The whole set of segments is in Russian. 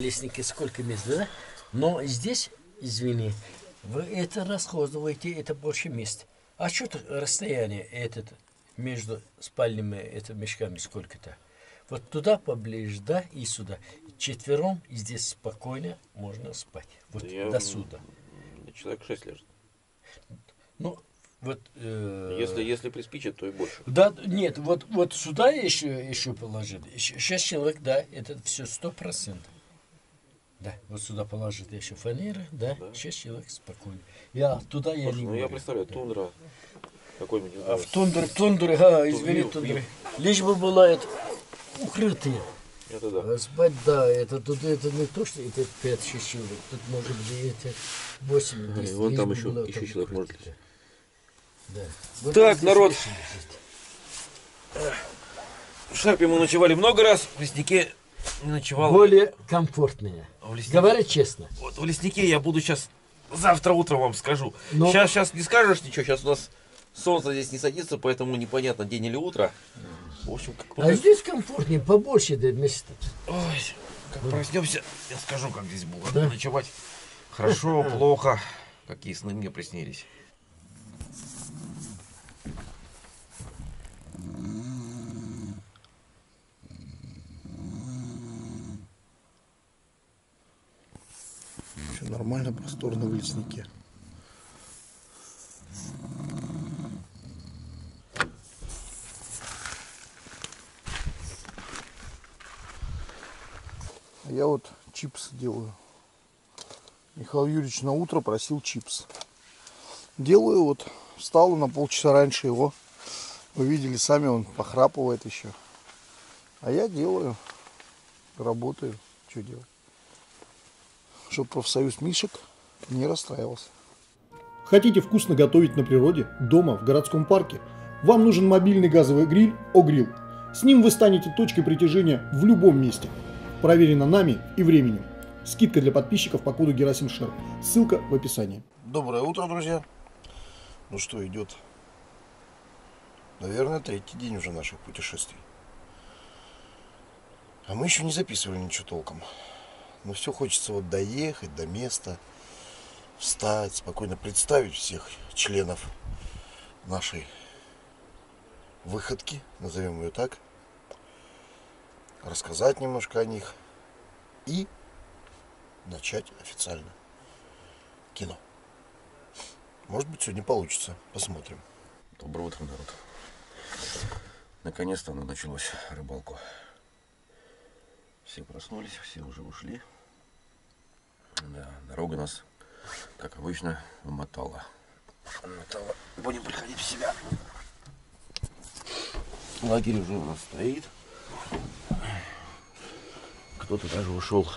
лесники сколько мест, да? Но здесь, извини, вы это расходуете, это больше мест. А что расстояние этот между спальными мешками сколько-то? Вот туда поближе, да, и сюда. Четвером здесь спокойно можно спать. Вот до сюда. Человек 6 лежит. Ну, вот... Если приспичит, то и больше. Да, нет, вот сюда еще положить. 6 человек, да, это все 100%. Да, вот сюда положить еще фанеры, да, 6 человек спокойно. Туда я не говорю. Я представляю, тундра какой-нибудь. А в тундре, извини, тундре. Лишь бы была это укрытие. Это да. Спать, да, это не то, что это 5-6 человек. Тут может быть это 8-10. Вон там еще человек может лежать. Да. Вот так, народ. В Шарпе мы ночевали много раз, в леснике не ночевал. Более комфортные. Говори честно. Вот в леснике я буду сейчас, завтра утром вам скажу. Сейчас не скажешь ничего, сейчас у нас солнце здесь не садится, поэтому непонятно, день или утро. В общем, а здесь комфортнее, побольше места. Ой, как проснемся, я скажу, как здесь было ночевать. Хорошо, плохо, какие сны мне приснились. Все нормально, просторно в леснике. Я вот чипсы делаю. Михаил Юрьевич на утро просил чипс. Делаю вот, встал на полчаса раньше его. Вы видели сами, он похрапывает еще. А я делаю, работаю, что делать. Чтобы профсоюз Мишек не расстраивался. Хотите вкусно готовить на природе, дома, в городском парке? Вам нужен мобильный газовый гриль «О-Грилл». С ним вы станете точкой притяжения в любом месте. Проверено нами и временем. Скидка для подписчиков по коду Герасимшер. Ссылка в описании. Доброе утро, друзья. Ну что, идет, наверное, 3-й день уже наших путешествий. А мы еще не записывали ничего толком. Но все хочется вот доехать до места, встать, спокойно представить всех членов нашей выходки, назовем ее так, рассказать немножко о них и начать официально кино. Может быть, сегодня получится. Посмотрим. Доброе утро, народ. Наконец-то оно началось, рыбалку. Все проснулись, все уже ушли. Да, дорога нас, как обычно, умотала. Будем приходить в себя. Лагерь уже у нас стоит. Кто-то даже ушел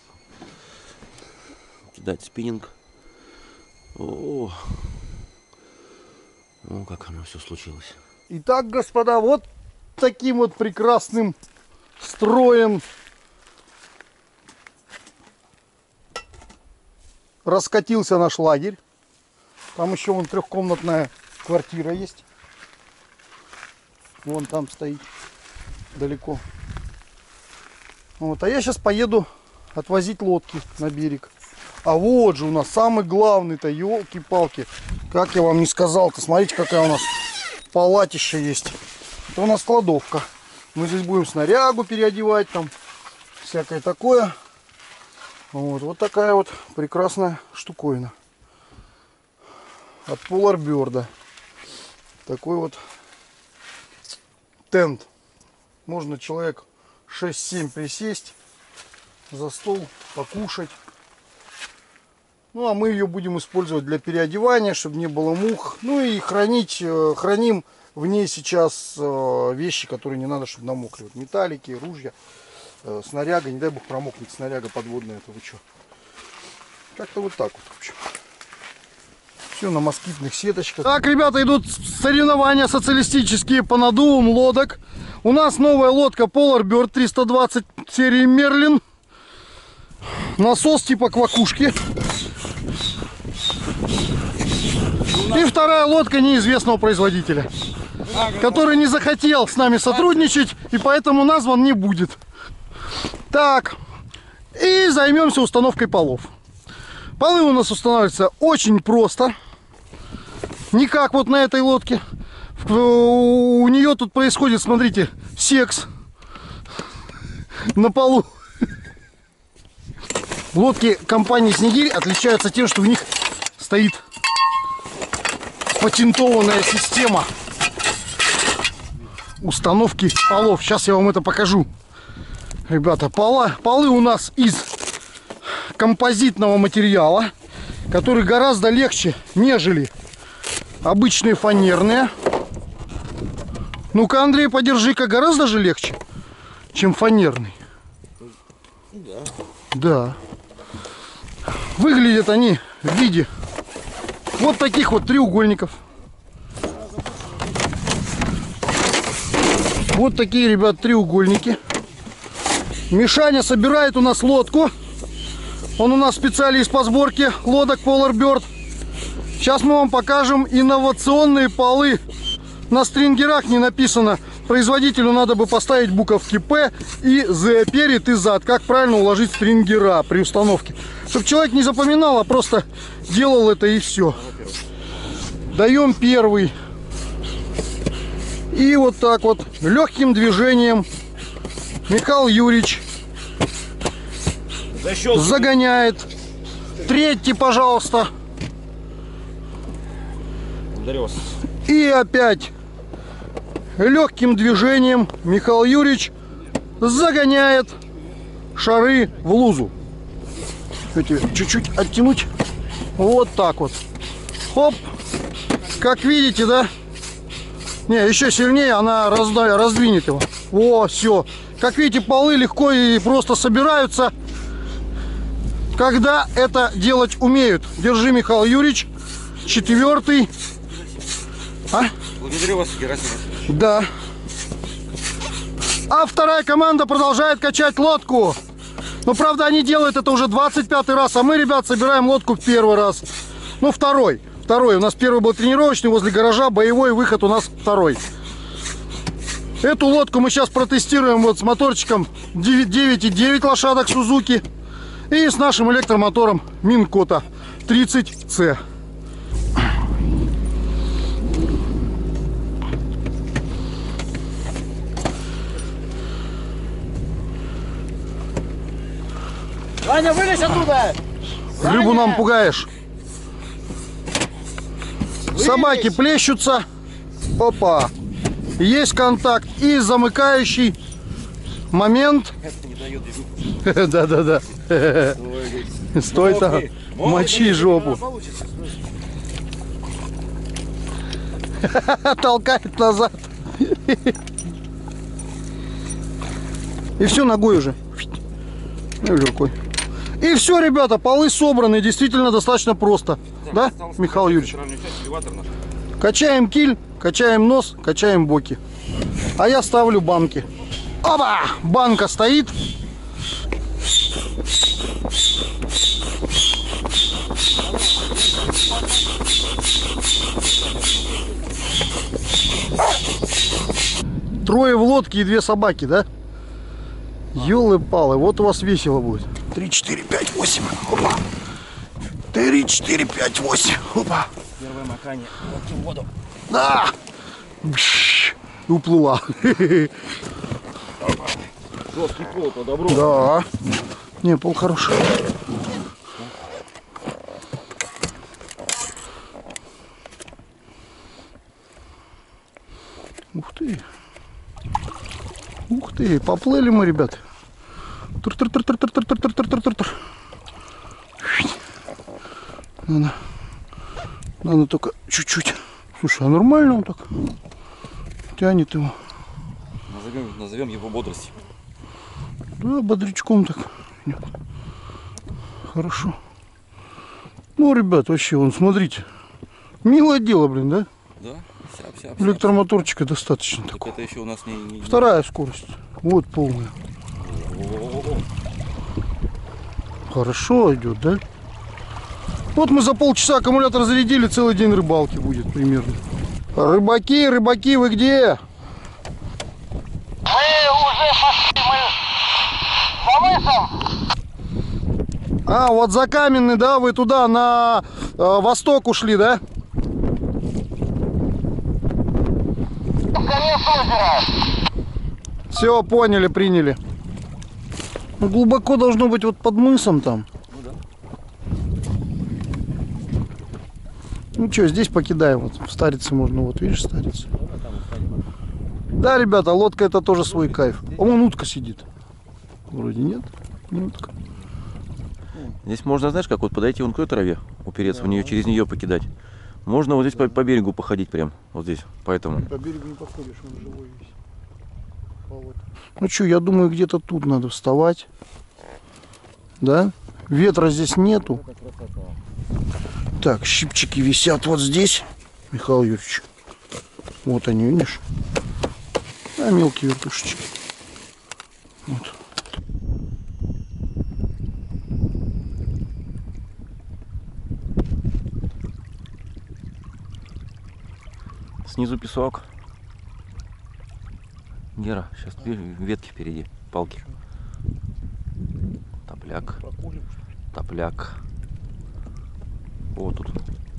кидать спиннинг. О, ну как оно все случилось. Итак, господа, вот таким вот прекрасным строем раскатился наш лагерь. Там еще вон трехкомнатная квартира есть. Вон там стоит далеко. Вот, а я сейчас поеду отвозить лодки на берег. А вот же у нас самый главный-то, елки-палки. Как я вам не сказал-то, смотрите, какая у нас палатища есть. Это у нас кладовка. Мы здесь будем снарягу переодевать, там всякое такое. Вот такая вот прекрасная штуковина. От Polar Bird. Такой вот тент. Можно человек 6-7 присесть за стол, покушать. Ну, а мы ее будем использовать для переодевания, чтобы не было мух. Ну и храним в ней сейчас вещи, которые не надо, чтобы намокли. Вот металлики, ружья, снаряга. Не дай бог промокнет снаряга подводная. Это вы что? Как-то вот так вот, в общем. Все на москитных сеточках. Так, ребята, идут соревнования социалистические по надувам лодок. У нас новая лодка Polar Bird 320 серии Merlin. Насос типа квакушки. И вторая лодка неизвестного производителя, который не захотел с нами сотрудничать и поэтому назван не будет. Так, И займемся установкой полов. Полы у нас устанавливаются очень просто. Не как вот на этой лодке. У нее тут происходит, смотрите, секс на полу. Лодки компании Снегирь отличаются тем, что в них стоит патентованная система установки полов. Сейчас я вам это покажу. Ребята, полы у нас из композитного материала, который гораздо легче, нежели обычные фанерные. Ну-ка, Андрей, подержи-ка, гораздо же легче, чем фанерный. Да. Да. Выглядят они в виде вот таких вот треугольников. Вот такие, ребят, треугольники. Мишаня собирает у нас лодку. Он у нас специалист по сборке лодок Polar Bird. Сейчас мы вам покажем инновационные полы. На стрингерах не написано. Производителю надо бы поставить буковки П и З перед и зад. Как правильно уложить стрингера при установке. Чтобы человек не запоминал, а просто делал это и все. Даем первый. И вот так вот легким движением Михаил Юрьевич загоняет. Третий, пожалуйста. И опять легким движением Михаил Юрьевич загоняет шары в лузу. Чуть-чуть оттянуть. Вот так вот. Хоп. Как видите, да? Не, еще сильнее она раздвинет его. О, все. Как видите, полы легко и просто собираются, когда это делать умеют. Держи, Михаил Юрьевич. Четвертый. А? Благодарю вас, Герасим. Да. А вторая команда продолжает качать лодку. Но, правда, они делают это уже 25-й раз. А мы, ребят, собираем лодку в первый раз. Ну, второй. У нас первый был тренировочный возле гаража. Боевой выход у нас второй. Эту лодку мы сейчас протестируем вот с моторчиком 9,9 лошадок Сузуки. И с нашим электромотором Минкота 30C. Ваня, вылезь оттуда! Рыбу нам пугаешь. Собаки плещутся. Опа. Есть контакт. И замыкающий момент. Да-да-да. Стой там. Мочи жопу. Толкает назад. И все, ногой уже. Или рукой. И все, ребята, полы собраны. Действительно достаточно просто. Да, Михаил Юрьевич? Качаем киль, качаем нос, качаем боки. А я ставлю банки. Опа! Банка стоит. Трое в лодке и 2 собаки, да? Ёлы-палы, вот у вас весело будет. 3, 4, 5, 8. Опа. 3, 4, 5, 8. Опа. Первое макание в воду. Да! Бш, уплыла. Жесткий пол по добру. Да. Не, пол хороший. Ух ты. Ух ты, поплыли мы, ребят. Надо только чуть-чуть. Слушай, а нормально он так тянет его. Назовем его бодростью. Да, бодрячком так. Нет. Хорошо. Ну, ребят, вообще, вон, смотрите. Милое дело, блин, да? Да, вся. Электромоторчика достаточно Так такого. это еще у нас не... Вторая скорость. Вот полная. Хорошо идет, да? Вот мы за полчаса аккумулятор зарядили, целый день рыбалки будет примерно. Рыбаки, вы где? Мы уже пошли, мы за мысом. А, вот за Каменный, да, вы туда на восток ушли, да? Все, поняли, приняли. Ну, глубоко должно быть вот под мысом там. Ну что, здесь покидаем. Вот в Старице можно, вот видишь, Старица. Да, ребята, лодка это тоже свой кайф. А вон утка сидит. Вроде нет, не утка. Здесь можно, знаешь, как вот подойти вон к той траве, упереться в нее, через нее покидать. Можно вот здесь по берегу походить прям, вот здесь, поэтому. По берегу не подходишь, он живой весь. Вот. Ну что, я думаю, где-то тут надо вставать. Да? Ветра здесь нету. Так, щипчики висят вот здесь, Михаил Юрьевич. Вот они, видишь? А мелкие вертушечки. Вот. Снизу песок. Гера, сейчас ветки впереди, палки. Топляк. Топляк. О, тут.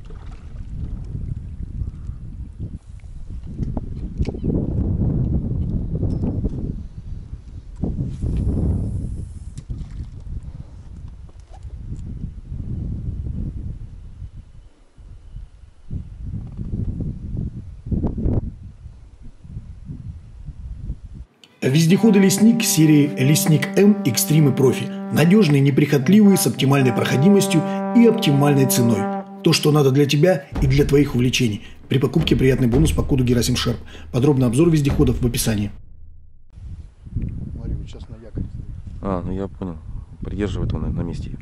Вездеходы «Лесник» серии «Лесник М Экстрим и Профи». Надежные, неприхотливые, с оптимальной проходимостью и оптимальной ценой. То, что надо для тебя и для твоих увлечений. При покупке приятный бонус по коду Герасим Шерп. Подробный обзор вездеходов в описании. Смотри, вот сейчас на якоре. А, ну я понял. Придерживает он на месте.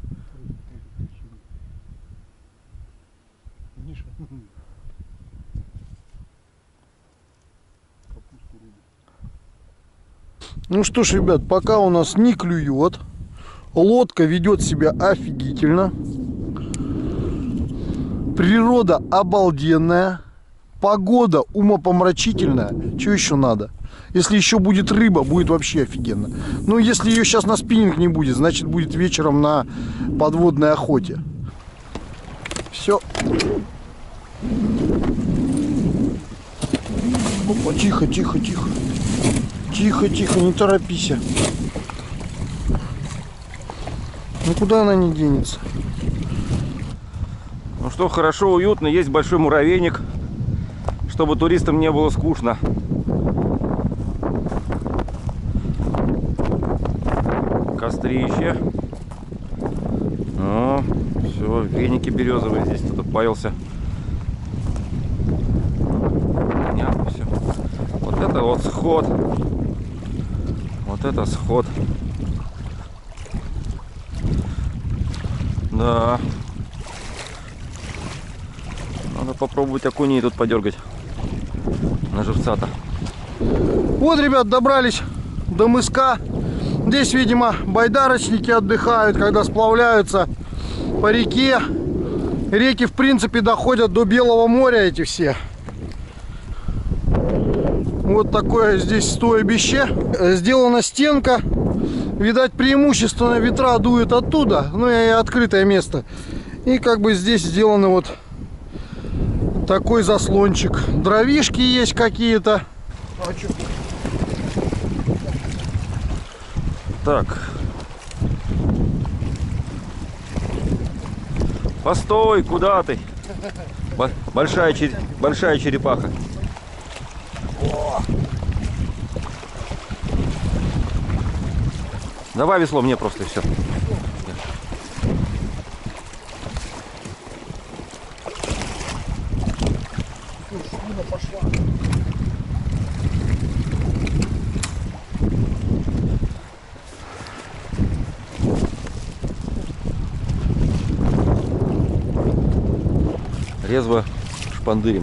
Ну что ж, ребят, пока у нас не клюет, лодка ведет себя офигительно, природа обалденная, погода умопомрачительная, что еще надо? Если еще будет рыба, будет вообще офигенно. Ну, если ее сейчас на спиннинг не будет, значит будет вечером на подводной охоте. Все. Опа, тихо, тихо, тихо. Тихо, тихо, не торопись. Ну куда она не денется? Ну что, хорошо, уютно, есть большой муравейник, чтобы туристам не было скучно. Кострище. О, все, веники березовые, здесь кто-то паялся. Понятно все. Вот это вот сход. Вот это сход. Да. Надо попробовать окуней тут подергать. На живца-то. Вот, ребят, добрались до мыска. Здесь, видимо, байдарочники отдыхают, когда сплавляются по реке. Реки, в принципе, доходят до Белого моря, эти все. Вот такое здесь стойбище. Сделана стенка. Видать, преимущественно ветра дуют оттуда. Ну и открытое место. И как бы здесь сделаны вот такой заслончик. Дровишки есть какие-то. Так. Постой, куда ты? Большая черепаха. Давай весло мне просто и все. Резво шпандырим.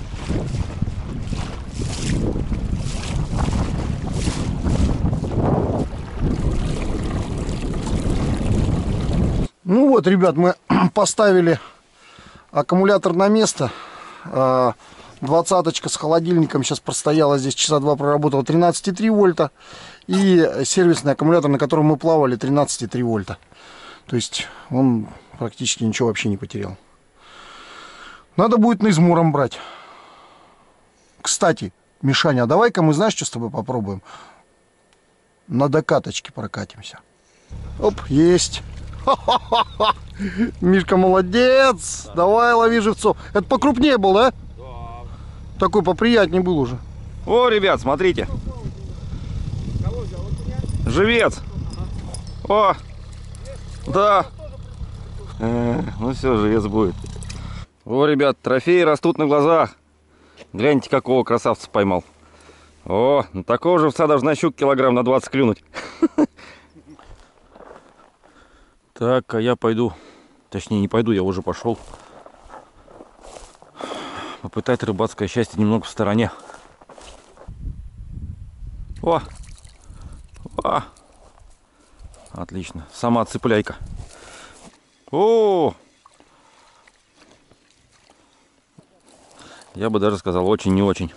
Ну вот, ребят, мы поставили аккумулятор на место. 20-очка с холодильником сейчас простояла здесь, часа 2 проработала, 13,3 вольта. И сервисный аккумулятор, на котором мы плавали, 13,3 вольта. То есть он практически ничего вообще не потерял. Надо будет на измором брать. Кстати, Мишаня, а давай-ка мы, знаешь, что с тобой попробуем? На докаточке прокатимся. Оп, есть. Ха-ха-ха-ха. Мишка молодец. Да. Давай, лови живцов. Это покрупнее был, да? Да. Такой поприятнее был уже. О, ребят, смотрите. Живец. О, да. Ну все, живец будет. О, ребят, трофеи растут на глазах. Гляньте, какого красавца поймал. О, ну такого живца должна щука килограмм на 20 клюнуть. Так, а я пойду. Точнее, не пойду, я уже пошел. Попытать рыбацкое счастье немного в стороне. О! О! Отлично. Сама цепляйка. О! Я бы даже сказал, очень не очень.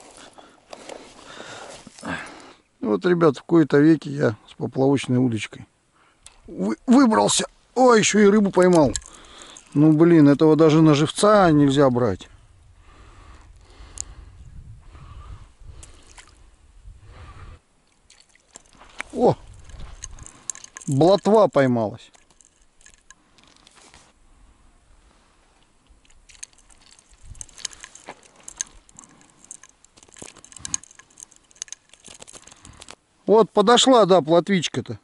Вот, ребят, в кои-то веки я с поплавочной удочкой выбрался. Ой, еще и рыбу поймал. Ну, блин, этого даже на живца нельзя брать. О! Блатва поймалась. Вот подошла, да, плотвичка-то.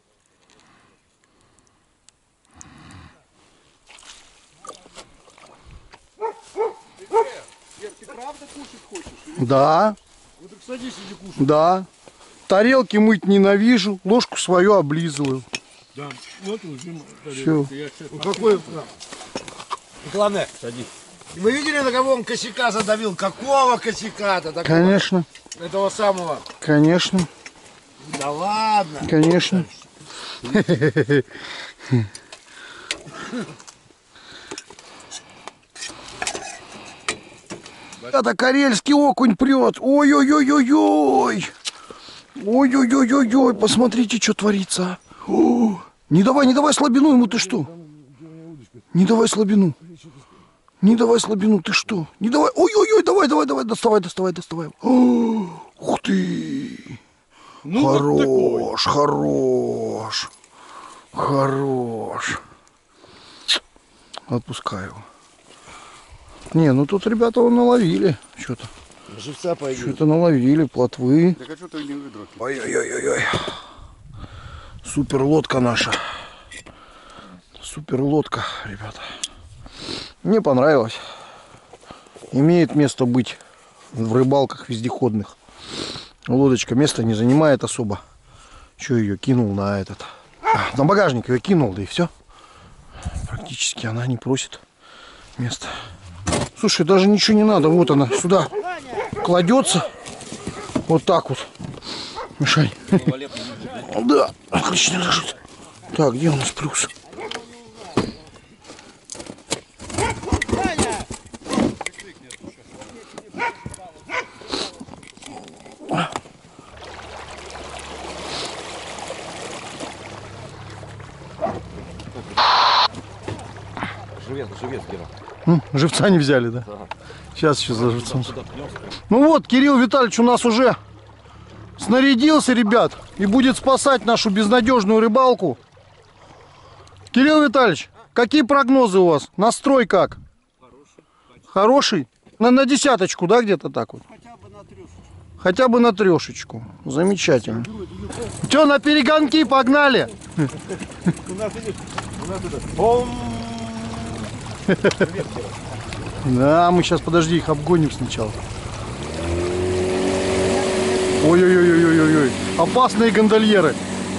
Ты правда кушать хочешь? Да. Вот так садись, иди кушать. Да. Тарелки мыть ненавижу, ложку свою облизываю. Да. Вот уже. Все. Ну, какой? Главное, садись. Вы видели, на кого он косяка задавил? Какого косяка-то такого? Конечно. Этого самого. Конечно. Да ладно. Конечно. Это карельский окунь прет. Ой-ой-ой-ой-ой. Ой-ой-ой-ой-ой. Посмотрите, что творится. О, не давай слабину ему, ты что? Не давай слабину. Не давай слабину, ты что? Не давай. Ой-ой-ой, давай. Доставай. О, ух ты. Ну, хорош. Отпускаю его. Не, ну тут ребята наловили что-то. Живца пойдет. Что-то наловили, плотвы. Так а что ты не выдрал? Ой-ой-ой-ой. Супер лодка наша. Супер лодка, ребята. Мне понравилось. Имеет место быть в рыбалках вездеходных. Лодочка места не занимает особо. Что ее кинул на этот? На багажник ее кинул, да и все. Практически она не просит места. Слушай, даже ничего не надо. Вот она сюда кладется. Вот так вот. Мишань. Да, отлично лежит. Так, где у нас плюс? Живец, Гера. Живца не взяли, да? Сейчас еще за живцом. Ну вот, Кирилл Витальевич у нас уже снарядился, ребят, и будет спасать нашу безнадежную рыбалку. Кирилл Витальевич, какие прогнозы у вас? Настрой как? Хороший? На десяточку, да, где-то так вот? Хотя бы на трешечку. Замечательно. Че, на перегонки погнали? Да, мы сейчас, подожди, их обгоним сначала. Ой-ой-ой-ой-ой-ой. Опасные гондольеры.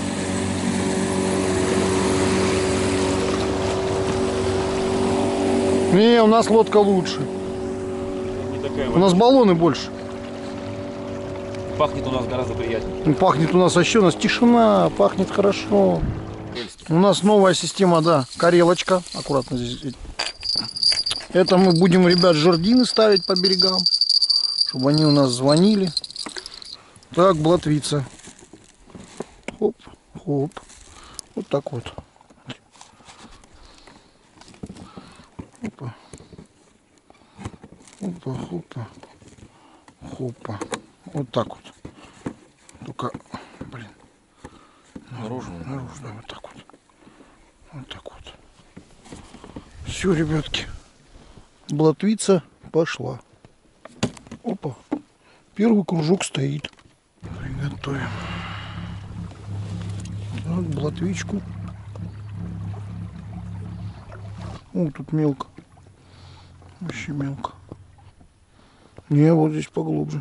Не, у нас лодка лучше. У нас баллоны больше. Пахнет у нас гораздо приятнее. Пахнет у нас вообще, у нас тишина, пахнет хорошо. У нас новая система, да, карелочка. Аккуратно здесь. Это мы будем, ребят, жердины ставить по берегам, чтобы они у нас звонили. Так, блатвица. Хоп, хоп. Вот так вот. Хопа, хопа, хопа. Вот так вот. Только, блин. Наружу. Наружу, да, вот так вот. Вот так вот. Все, ребятки. Блатвица пошла. Опа. Первый кружок стоит. Приготовим. Вот блатвичку. О, тут мелко. Вообще мелко. Не, вот здесь поглубже.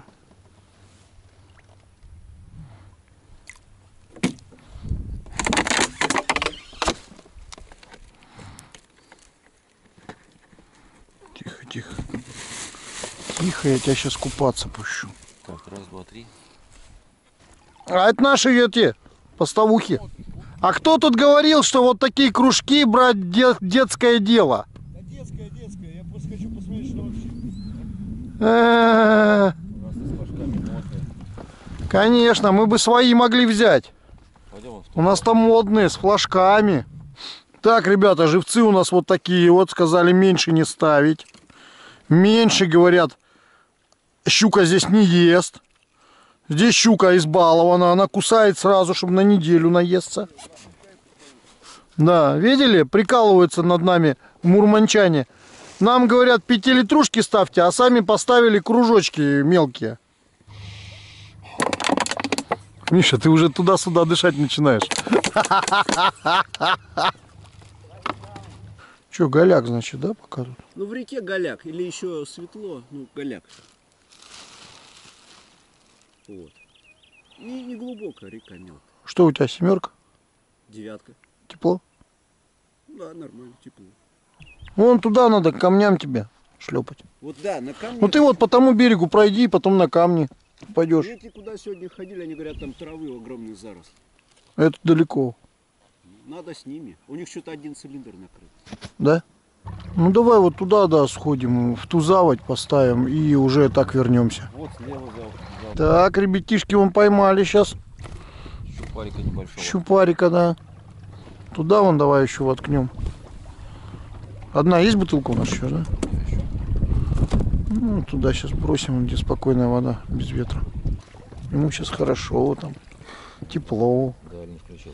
Тихо, тихо. Тихо, я тебя сейчас купаться пущу. Так, раз, два, три. А это наши эти поставухи. А кто тут говорил, что вот такие кружки брать детское дело? Да детское, я просто хочу посмотреть, что вообще. Конечно, мы бы свои могли взять. Пойдем в У нас там модные, с флажками. Так, ребята, живцы у нас вот такие вот. Сказали, меньше не ставить. Меньше, говорят, щука здесь не ест. Здесь щука избалована. Она кусает сразу, чтобы на неделю наесться. Да, видели? Прикалываются над нами мурманчане. Нам говорят, 5-литрушки ставьте, а сами поставили кружочки мелкие. Миша, ты уже туда-сюда дышать начинаешь. Че, голяк, значит, да, пока тут? Ну, в реке голяк, или еще светло, ну, голяк. Вот. Не глубокая река мелкая. Что у тебя, 7? Девятка. Тепло? Да, нормально, тепло. Вон туда надо, к камням тебе шлепать. Вот да, на камне. Ну ты вот по тому берегу пройди, потом на камни пойдешь. Эти куда сегодня ходили, они говорят, там травы огромные заросли. Это далеко, Надо с ними. У них что-то один цилиндр накрыт. да? Ну давай вот туда, да, сходим, в ту заводь поставим и уже так вернемся. Вот слева за Так, ребятишки, вон поймали сейчас щупарика небольшого. щупарика, да. Туда вон давай еще воткнем. Одна есть бутылка у нас еще, да? Ну, туда сейчас бросим, где спокойная вода, без ветра. Ему сейчас хорошо там, тепло. Да, не включил.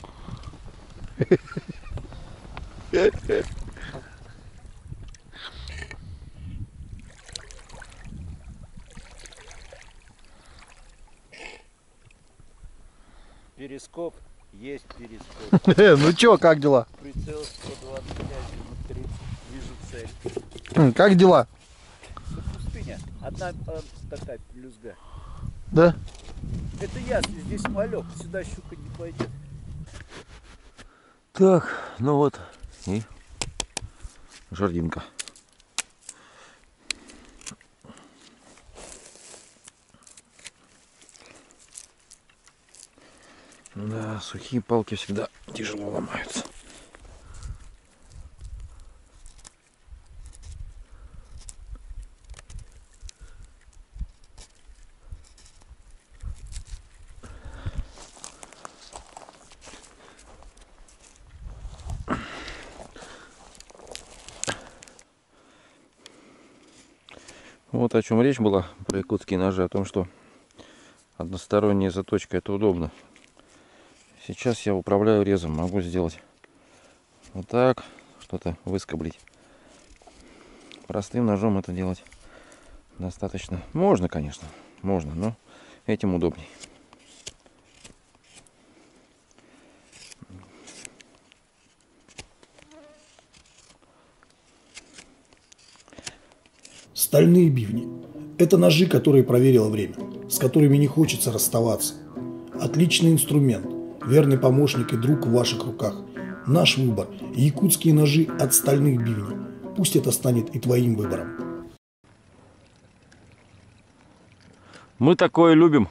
Перископ есть перископ. Ну чё, как дела? Прицел 125 на 30. Вижу цель. Как дела? Пустыня. Одна такая плюсга. Да? Это ясно, здесь малек. Сюда щука не пойдет. Так, ну вот и жардинка. Да, сухие палки всегда тяжело ломаются. Вот о чем речь была про якутские ножи, о том, что односторонняя заточка — это удобно. Сейчас я управляю резом, могу сделать вот так, что-то выскоблить. Простым ножом это делать достаточно. Можно, конечно, можно, но этим удобней. Стальные бивни – это ножи, которые проверило время, с которыми не хочется расставаться. Отличный инструмент, верный помощник и друг в ваших руках. Наш выбор – якутские ножи от стальных бивней. Пусть это станет и твоим выбором. Мы такое любим.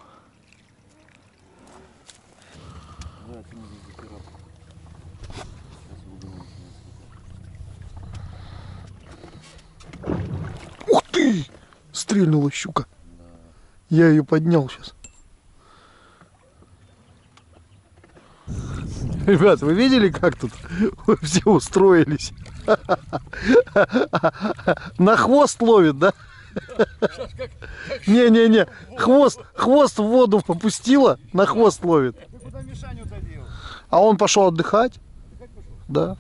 Ух ты! Стрельнула щука. Я ее поднял сейчас. Ребят, вы видели, как тут все устроились? На хвост ловит, да? Не-не-не, хвост в воду попустила, на хвост ловит. А он пошел отдыхать? Да.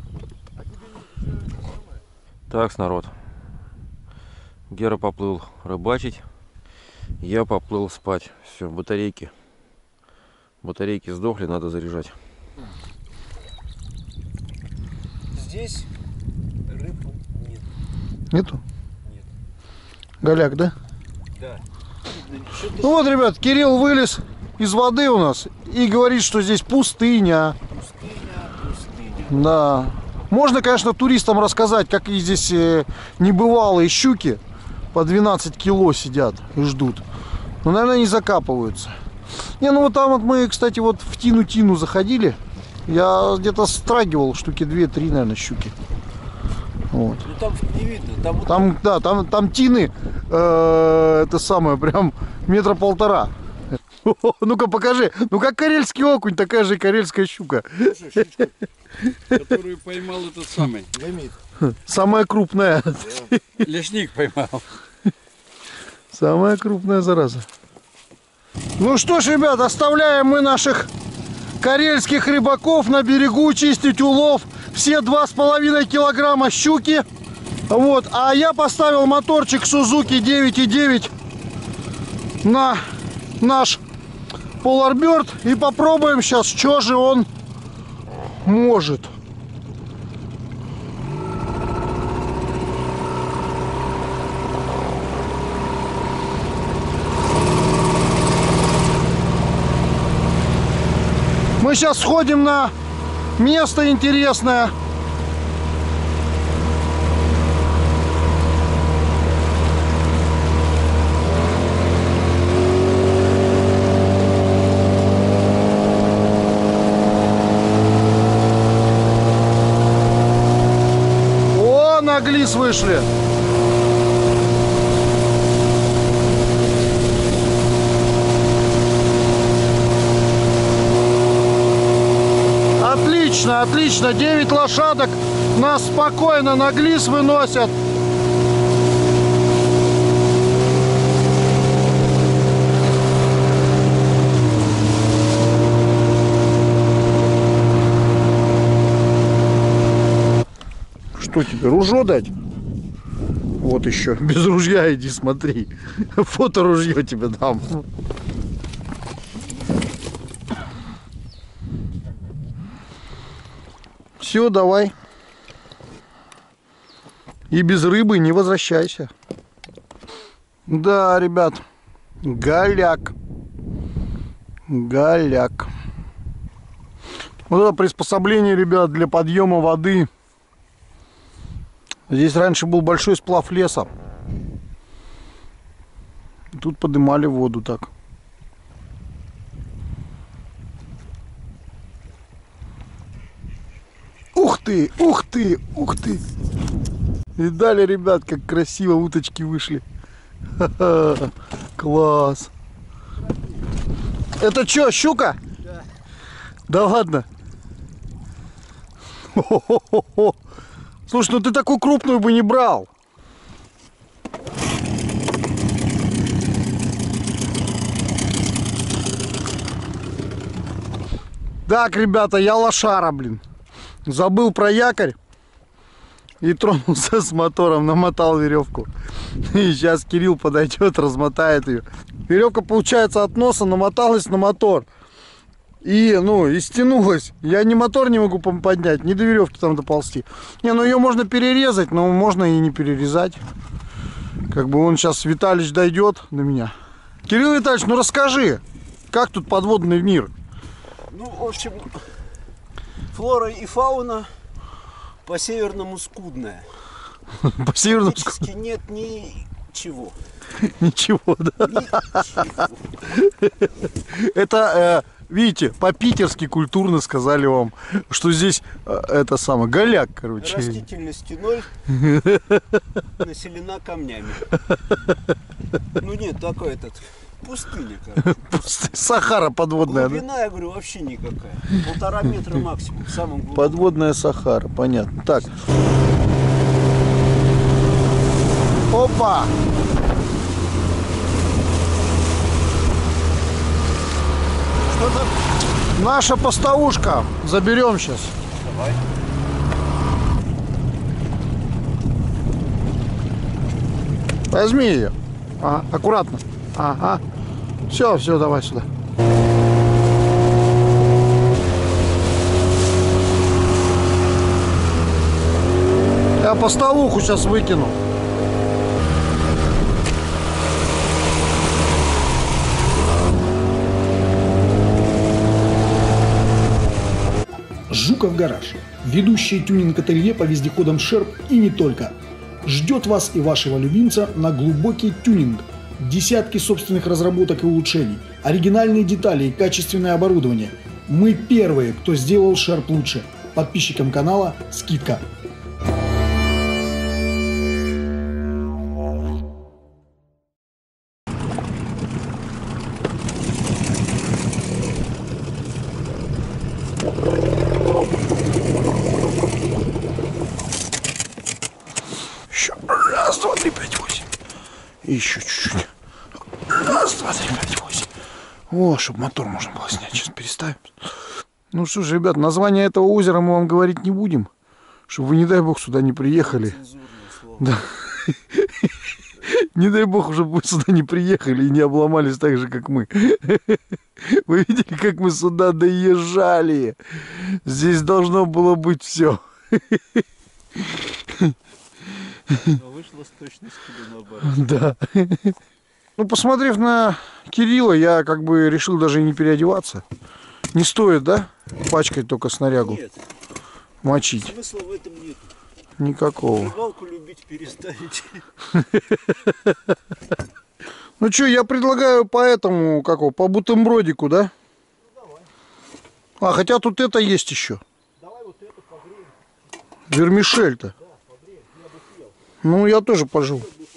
Так, народ. Гера поплыл рыбачить. Я поплыл спать. Все, батарейки. Батарейки сдохли, надо заряжать. Здесь рыбы нет. Нету? Нет. Голяк, да? Да. Ну вот, ребят, Кирилл вылез из воды у нас и говорит, что здесь пустыня. Пустыня. Да. Можно, конечно, туристам рассказать, какие здесь небывалые щуки по 12 кило сидят и ждут. Но, наверное, не закапываются. Не, ну вот там вот мы, кстати, вот в Тину заходили. Я где-то страгивал штуки 2-3, наверное, щуки. Вот. Ну там не видно. Там, вот Там, да, там тины, это самое, прям 1,5 метра. Ну-ка покажи. Ну как карельский окунь, такая же и карельская щука. Которую поймал этот самый. Самая крупная. Лесник поймал. Самая крупная зараза. Ну что ж, ребят, оставляем мы наших карельских рыбаков на берегу чистить улов. Все 2,5 килограмма щуки. Вот. А я поставил моторчик Suzuki 9.9 на наш Polar и попробуем сейчас, что же он может. Мы сейчас сходим на место интересное. О, на глис вышли. Отлично, отлично. 9 лошадок нас спокойно на глис выносят. Что тебе, ружье дать? Вот еще. Без ружья иди, смотри. Фото ружье тебе дам. Все, давай. И без рыбы не возвращайся. Да, ребят. Голяк. Голяк. Вот это приспособление, ребят, для подъема воды. Здесь раньше был большой сплав леса. Тут поднимали воду так. Ух ты, ух ты, ух ты. Видали, ребят, как красиво уточки вышли. Ха-ха, класс. Это что, щука? Да. Да ладно. Хо-хо-хо-хо. Слушай, ну ты такую крупную бы не брал. Так, ребята, я лошара, блин. Забыл про якорь и тронулся с мотором, намотал веревку. И сейчас Кирилл подойдет, размотает ее. Веревка, получается, от носа намоталась на мотор. И, ну, и стянулась. Я ни мотор не могу поднять, ни до веревки там доползти. Не, ну ее можно перерезать, но можно и не перерезать. Как бы он сейчас, Виталич, дойдет до меня. Кирилл Витальевич, ну расскажи, как тут подводный мир? Ну, в общем, флора и фауна по-северному скудная. По-северному практически нет ничего. Ничего, да? Ничего. Это, видите, по-питерски культурно сказали вам, что здесь это самое, голяк, короче. Растительности 0, населена камнями. Ну нет, такой этот, пустыня, короче. Сахара подводная, глубина, да? я говорю, вообще никакая. 1,5 метра максимум, самым глубоком. Подводная Сахара, понятно. Так. Опа! Наша поставушка. Заберем сейчас. Давай. Возьми ее. Ага, аккуратно. Ага. Все, все, давай сюда. Я поставуху сейчас выкину. Жуков гараж. Ведущее тюнинг-ателье по вездеходам Sherp и не только. Ждет вас и вашего любимца на глубокий тюнинг. Десятки собственных разработок и улучшений, оригинальные детали и качественное оборудование. Мы первые, кто сделал Sherp лучше. Подписчикам канала скидка. Еще раз, два, три, пять, восемь. И еще чуть-чуть. Раз, два, три, пять, восемь. О, чтобы мотор можно было снять. Сейчас переставим. Ну что ж, ребят, название этого озера мы вам говорить не будем. Чтобы вы, не дай бог, сюда не приехали. Да. Не дай бог, чтобы вы сюда не приехали и не обломались так же, как мы. Вы видели, как мы сюда доезжали? Здесь должно было быть все. Но вышло с точностью наоборот. Да. Ну, посмотрев на Кирилла, я как бы решил даже не переодеваться. Не стоит, да? Пачкать только снарягу. Нет, Мочить. смысла в этом нет. Никакого. Рыбалку любить переставить. Ну что, я предлагаю по этому, как его, по бутербродику, да? А, хотя тут это есть еще. Давай вот это погреем. Вермишель-то. Ну, я тоже пожил. Бутерброд